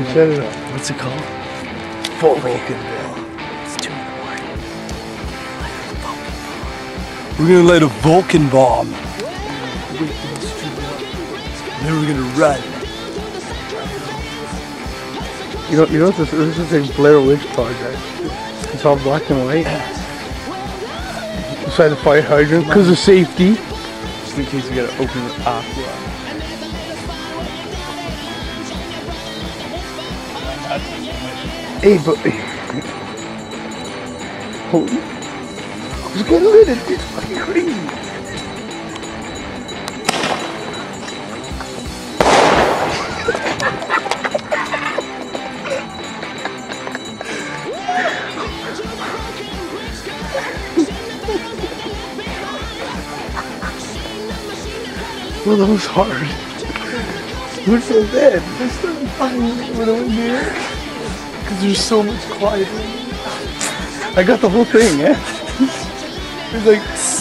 set it up. What's it called? Vulcan. It's 2 in the morning. We're gonna light a Vulcan bomb. Then we're gonna run. You know this is a Blair Witch Project. It's all black and white. Beside the fire hydrant because of safety. Just in case we gotta open the aqua. Hey, but holy, who's getting lit? It's fucking crazy. Well, that was hard. We're so dead. There's so fucking with over here. Because there's so much quiet. I got the whole thing, yeah? There's like